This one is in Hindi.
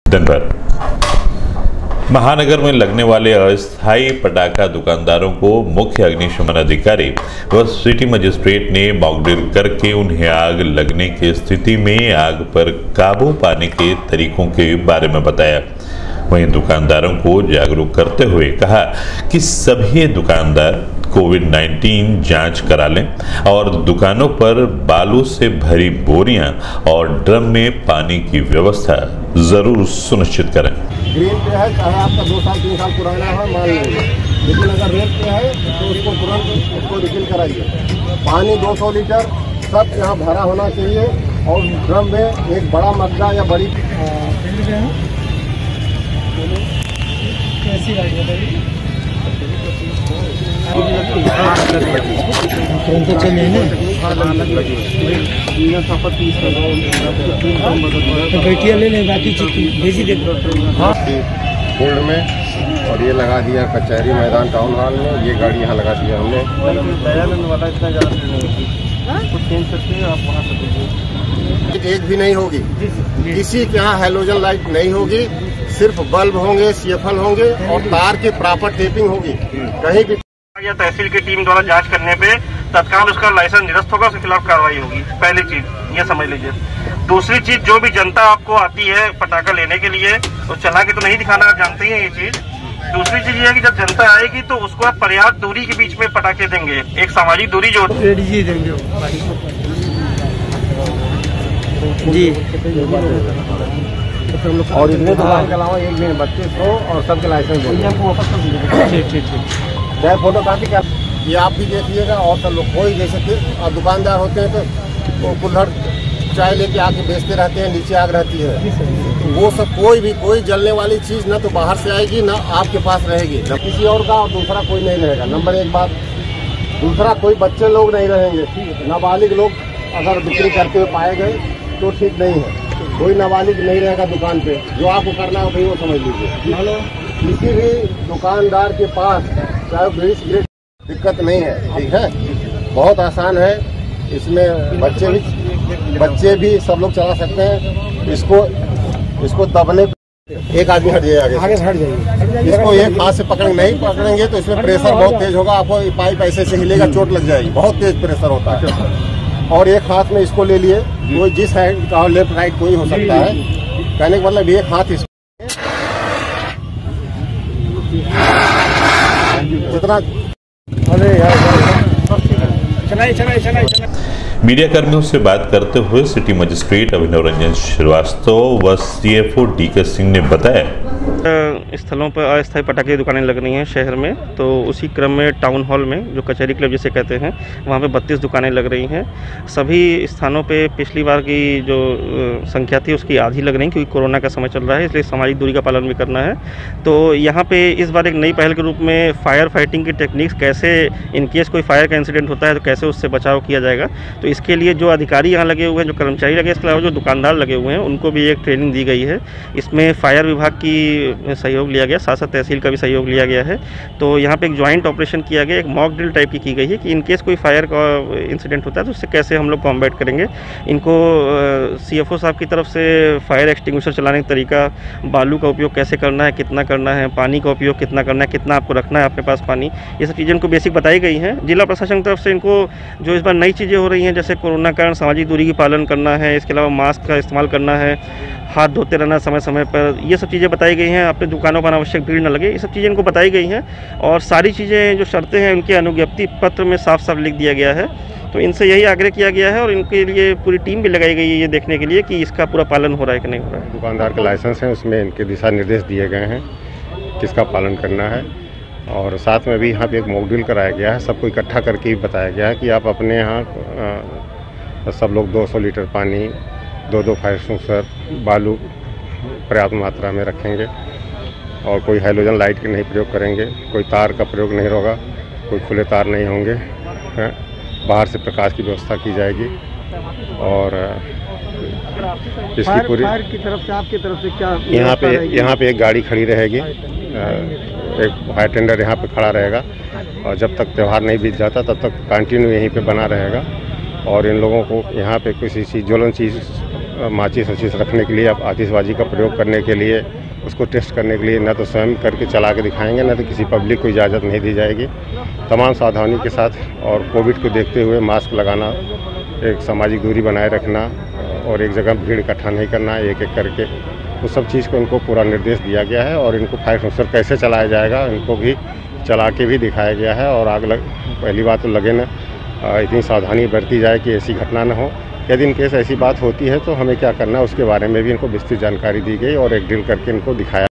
दिन भर महानगर में लगने वाले अस्थायी पटाखा दुकानदारों को मुख्य अग्निशमन अधिकारी व सिटी मजिस्ट्रेट ने मॉकड्रिल करके उन्हें आग लगने की स्थिति में आग पर काबू पाने के तरीकों के बारे में बताया। वहीं दुकानदारों को जागरूक करते हुए कहा कि सभी दुकानदार कोविड-19 जांच करा लें और दुकानों पर बालू से भरी बोरियां और ड्रम में पानी की व्यवस्था जरूर सुनिश्चित करें। ग्रीन पे है, चाहे आपका 2 साल 3 साल पुराना है मान लीजिए, लेकिन अगर रेड पे है तो उसको तुरंत उसको रिफिल कराइए। पानी 200 लीटर सब यहाँ भरा होना चाहिए और ड्रम में एक बड़ा मग्गा या बड़ी कैसी बैठिया ले लें बाकी चीज भेजी दे फील्ड में और ये लगा दिया कचहरी मैदान टाउन हॉल में। ये गाड़ी यहाँ लगा दिया हमने। कुछ चेंज करते हैं आप वहाँ से एक भी नहीं होगी, किसी के यहाँ हेलोजन लाइट नहीं होगी, सिर्फ बल्ब होंगे, सीएफएल होंगे और तार की प्रॉपर टेपिंग होगी। कहीं भी या तहसील की टीम द्वारा जांच करने पे तत्काल उसका लाइसेंस निरस्त होगा, उसके खिलाफ कार्रवाई होगी। पहली चीज ये समझ लीजिए। दूसरी चीज, जो भी जनता आपको आती है पटाखा लेने के लिए तो चला के तो नहीं दिखाना, आप जानते ही हैं ये चीज। दूसरी चीज ये है कि जब जनता आएगी तो उसको आप पर्याप्त दूरी के बीच में पटाखे देंगे, एक सामाजिक दूरी जो देंगे जी। और इतने दुकान के अलावा एक दिन 32 हो और सबके लाइसेंस ठीक चाहे फोटो कापी क्या ये आप भी देखिएगा। और सब लोग कोई जैसे फिर दुकानदार होते हैं तो कुल्हड़ चाय लेके आके बेचते रहते हैं, नीचे आग रहती है। वो सब कोई जलने वाली चीज ना तो बाहर से आएगी ना आपके पास रहेगी, ना किसी और का, और दूसरा कोई नहीं रहेगा। नंबर 1 बात। दूसरा, कोई बच्चे लोग नहीं रहेंगे। नाबालिग लोग अगर बिक्री करते हुए पाए गए तो ठीक नहीं है। कोई नाबालिग नहीं रहेगा दुकान पे। जो आपको करना है भाई वो समझ लीजिए। किसी भी दुकानदार के पास चाहे बीड़ी सिगरेट दिक्कत नहीं है, ठीक है, बहुत आसान है। इसमें बच्चे भी सब लोग चला सकते हैं। इसको दबने एक आदमी हट जाइए, आगे हट जाइए। इसको एक हाथ से नहीं पकड़ेंगे तो इसमें प्रेशर बहुत तेज होगा, आपको पाइप ऐसे से हिलेगा, चोट लग जाएगी। बहुत तेज प्रेशर होता है। और एक हाथ में इसको ले लिए, कोई जिस साइड का लेफ्ट राइट कोई हो सकता है। कहने का मतलब एक हाथ जितना चलाए। मीडिया कर्मियों से बात करते हुए सिटी मजिस्ट्रेट अभिनव रंजन श्रीवास्तव व सीएफओ डीके सिंह ने बताया, स्थलों पर अस्थायी पटाखे की दुकानें लग रही हैं शहर में, तो उसी क्रम में टाउन हॉल में, जो कचहरी क्लब जिसे कहते हैं, वहाँ पे 32 दुकानें लग रही हैं। सभी स्थानों पे पिछली बार की जो संख्या थी उसकी आधी लग रही, क्योंकि कोरोना का समय चल रहा है, इसलिए सामाजिक दूरी का पालन भी करना है। तो यहाँ पे इस बार एक नई पहल के रूप में फायर फाइटिंग की टेक्निक्स, कैसे इनकेस कोई फायर का इंसिडेंट होता है तो कैसे उससे बचाव किया जाएगा, तो इसके लिए जो अधिकारी यहाँ लगे हुए हैं, जो कर्मचारी लगे, इसके अलावा जो दुकानदार लगे हुए हैं, उनको भी एक ट्रेनिंग दी गई है। इसमें फायर विभाग की सहयोग लिया गया, साथ साथ तहसील का भी सहयोग लिया गया है। तो यहाँ पे एक ज्वाइंट ऑपरेशन किया गया, एक मॉक ड्रिल टाइप की गई है कि इनकेस कोई फायर का इंसिडेंट होता है तो उससे कैसे हम लोग कॉम्बैट करेंगे। इनको सीएफओ साहब की तरफ से फायर एक्सटिंग्विशर चलाने का तरीका, बालू का उपयोग कैसे करना है, कितना करना है, पानी का उपयोग कितना करना है, कितना आपको रखना है अपने पास पानी, ये सब चीज़ें इनको बेसिक बताई गई हैं। जिला प्रशासन की तरफ से इनको जो इस बार नई चीज़ें हो रही हैं, जैसे कोरोना कारण सामाजिक दूरी की पालन करना है, इसके अलावा मास्क का इस्तेमाल करना है, हाथ धोते रहना समय समय पर, ये सब चीज़ें बताई गई हैं। अपने दुकानों पर अनावश्यक भीड़ न लगे, ये सब चीज़ें इनको बताई गई हैं। और सारी चीज़ें जो शर्तें हैं उनके अनुज्ञप्ति पत्र में साफ साफ लिख दिया गया है। तो इनसे यही आग्रह किया गया है और इनके लिए पूरी टीम भी लगाई गई है ये देखने के लिए कि इसका पूरा पालन हो रहा है कि नहीं हो रहा है। दुकानदार के लाइसेंस हैं, उसमें इनके दिशा निर्देश दिए गए हैं किसका पालन करना है। और साथ में भी यहाँ पे एक मॉक ड्रिल कराया गया है, सबको इकट्ठा करके बताया गया है कि आप अपने यहाँ सब लोग 200 लीटर पानी, 2 फायर एक्सटिंग्विशर, बालू पर्याप्त मात्रा में रखेंगे और कोई हैलोजन लाइट के नहीं प्रयोग करेंगे, कोई तार का प्रयोग नहीं होगा, कोई खुले तार नहीं होंगे, बाहर से प्रकाश की व्यवस्था की जाएगी। और इसकी पूरी फायर की तरफ से, आपकी तरफ से क्या यहाँ पे एक गाड़ी खड़ी रहेगी, एक फायर टेंडर यहाँ पे खड़ा रहेगा और जब तक त्यौहार नहीं बीत जाता तब तक कंटिन्यू यहीं पे बना रहेगा। और इन लोगों को यहाँ पे किसी चीज़ ज्वलन चीज़ माचिस वचिस रखने के लिए, अब आतिशबाजी का प्रयोग करने के लिए, उसको टेस्ट करने के लिए न तो स्वयं करके चला के दिखाएंगे, न तो किसी पब्लिक को इजाज़त नहीं दी जाएगी। तमाम सावधानी के साथ और कोविड को देखते हुए मास्क लगाना, एक सामाजिक दूरी बनाए रखना और एक जगह भीड़ इकट्ठा नहीं करना, एक एक करके, उस सब चीज़ को इनको पूरा निर्देश दिया गया है। और इनको फायर एक्सटिंग्विशर कैसे चलाया जाएगा इनको भी चला के भी दिखाया गया है। और पहली बात तो लगे न इतनी सावधानी बरती जाए कि ऐसी घटना न हो। यदि इन केस ऐसी बात होती है तो हमें क्या करना है उसके बारे में भी इनको विस्तृत जानकारी दी गई और एक ड्रिल करके इनको दिखाया।